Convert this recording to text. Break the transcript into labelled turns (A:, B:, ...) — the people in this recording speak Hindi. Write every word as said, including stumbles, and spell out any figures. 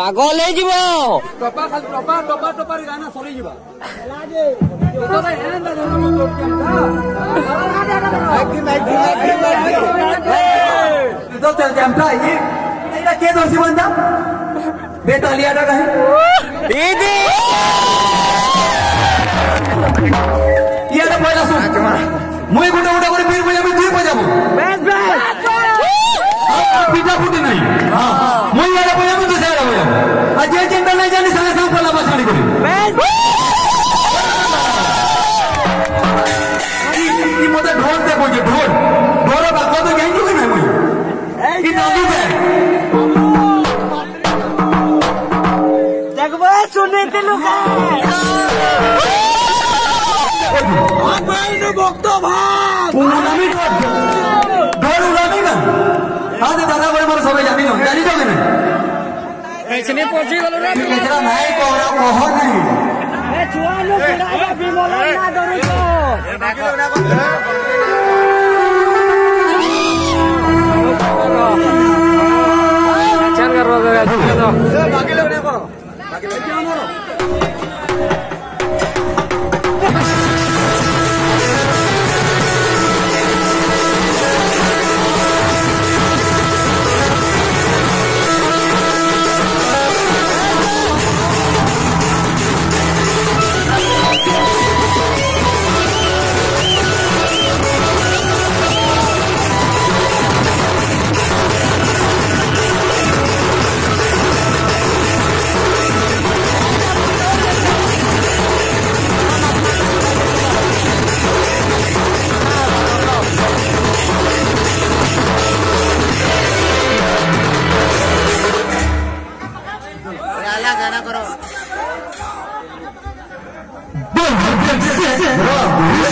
A: पागल है जीवो
B: टपा खाली टपा टपा टपा रे गाना सरी जीवा लागे तो भाई है ना दोनों लोग क्या था माइक माइक माइक तो चल जमता ये इना के दोषी बंदा बेटा लिया था कहीं दीदी ये ना पहला सुन मुई गुंडा गुंडा करे फिर बजा में तू बजाबो बस बस पिता फुटी नहीं हां मुई ये बजा में तू से बजा आज ये चिंता नहीं जानी साले सब पला बसाड़ी करी बस ई मते ढोल दे बोजे ढोल ढोल बाको तो कहीं जो नहीं मुई ई नाली दे जगवा सुने ते लोग भाई ने भक्त भाग उलामी ढोल उलामी ना आज दादा बड़े मारे सब जानी लो जानी तो नहीं ऐसे पहुंची गलो रे तेरा भाई कोरा कहो नहीं ए छुआ लो बिना बिमोला ना डरो तो बाकी लोग ना चल कर रो दे बाकी लोग ना करो बाकी लोग क्या मारो गाना करो